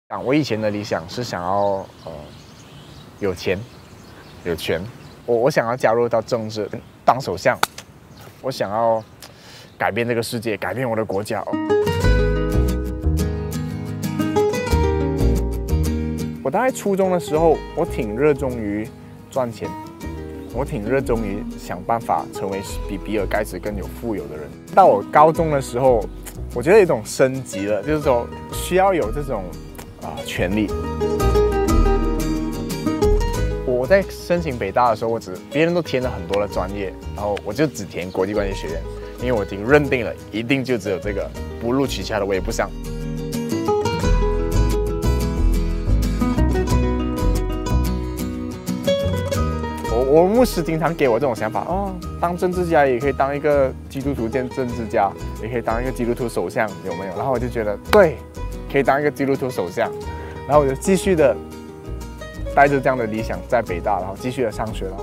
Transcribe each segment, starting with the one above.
我以前的理想是想要有钱、有权，我想要加入到政治，当首相，我想要改变这个世界，改变我的国家。我大概初中的时候，我挺热衷于赚钱，我挺热衷于想办法成为比比尔盖茨更有富有的人。到我高中的时候，我觉得有一种升级了，就是说需要有这种权利。我在申请北大的时候，别人都填了很多的专业，然后我就只填国际关系学院，因为我已经认定了，一定就只有这个，不录取其他的我也不上。我牧师经常给我这种想法哦，当政治家也可以当一个基督徒兼政治家，也可以当一个基督徒首相，有没有？然后我就觉得对，可以当一个基督徒首相，然后我就继续的带着这样的理想在北大，然后继续的上学了。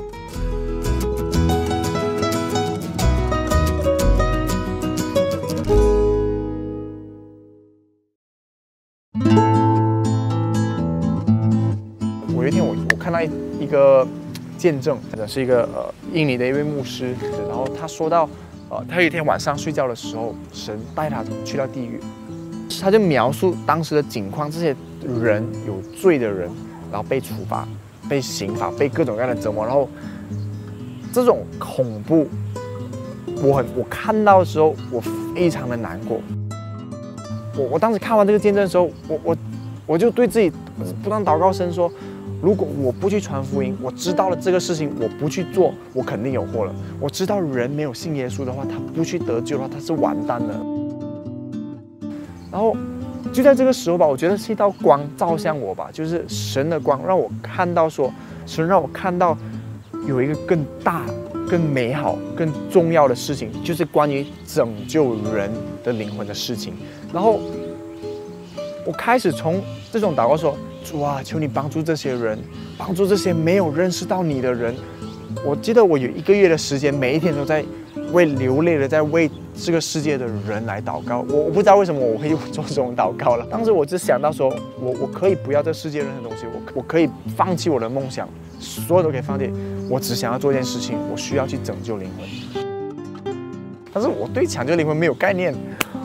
有一天我看到一个见证，是一个印尼的一位牧师，然后他说到，他有一天晚上睡觉的时候，神带他去到地狱，他就描述当时的景况，这些人有罪的人，然后被处罚、被刑罚、被各种各样的折磨，然后这种恐怖，我看到的时候，我非常的难过。我当时看完这个见证的时候，我就对自己不断祷告神说，如果我不去传福音，我知道了这个事情，我不去做，我肯定有祸了。我知道人没有信耶稣的话，他不去得救的话，他是完蛋的。然后就在这个时候吧，我觉得是一道光照向我吧，就是神的光让我看到说，神让我看到有一个更大、更美好、更重要的事情，就是关于拯救人的灵魂的事情。然后我开始从这种祷告说，主啊，求你帮助这些人，帮助这些没有认识到你的人。我记得我有1个月的时间，每一天都在流泪的在为这个世界的人来祷告。我不知道为什么我会做这种祷告了。当时我只想到说，我可以不要这世界任何东西，我可以放弃我的梦想，所有都可以放弃。我只想要做一件事情，我需要去拯救灵魂。但是我对抢救灵魂没有概念。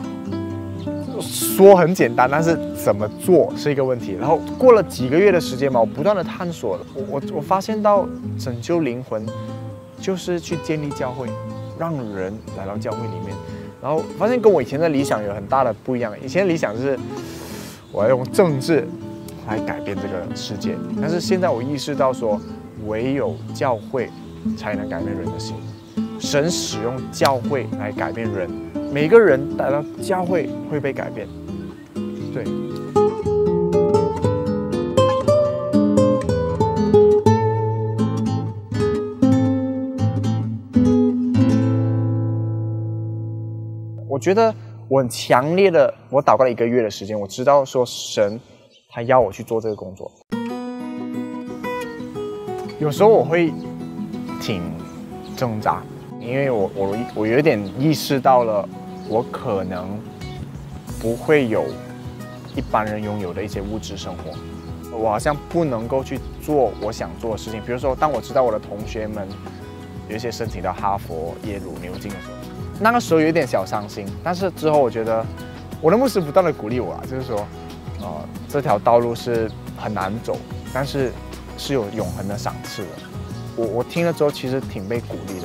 说很简单，但是怎么做是一个问题。然后过了几个月的时间嘛，我不断的探索了，我发现到拯救灵魂就是去建立教会，让人来到教会里面。然后发现跟我以前的理想有很大的不一样。以前的理想就是我要用政治来改变这个世界，但是现在我意识到说，唯有教会才能改变人的心。神使用教会来改变人。每个人来到教会会被改变，对。我觉得我很强烈的，我祷告了1个月的时间，我知道说神他要我去做这个工作。有时候我会挺挣扎，因为我有点意识到了。我可能不会有一般人拥有的一些物质生活，我好像不能够去做我想做的事情。比如说，当我知道我的同学们有一些申请到哈佛、耶鲁、牛津的时候，那个时候有点小伤心。但是之后我觉得，我的牧师不断的鼓励我啊，就是说，这条道路是很难走，但是是有永恒的赏赐的。我听了之后，其实挺被鼓励的。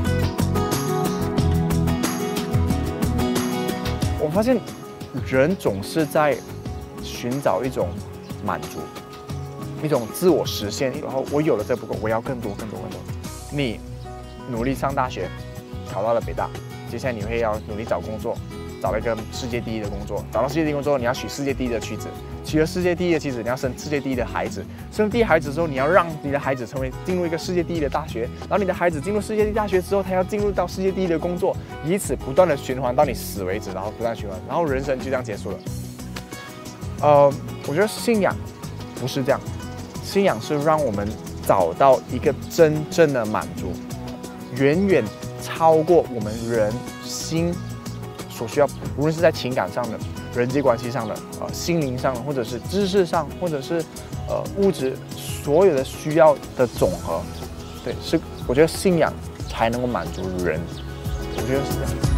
我发现人总是在寻找一种满足，一种自我实现。然后我有了这不够，我要更多。你努力上大学，考到了北大，接下来你会要努力找工作，找了一个世界第一的工作。找到世界第一工作，你要娶世界第一的妻子，娶了世界第一的妻子，你要生世界第一的孩子。生第一孩子之后，你要让你的孩子进入一个世界第一的大学。然后你的孩子进入世界第一大学之后，他要进入到世界第一的工作，以此不断的循环到你死为止，然后不断循环，然后人生就这样结束了。我觉得信仰不是这样，信仰是让我们找到一个真正的满足，远远超过我们人心所需要，无论是在情感上的、 人际关系上的、心灵上的，或者是知识上，或者是物质所有的需要的总和。对，是我觉得信仰才能够满足人，我觉得是这样。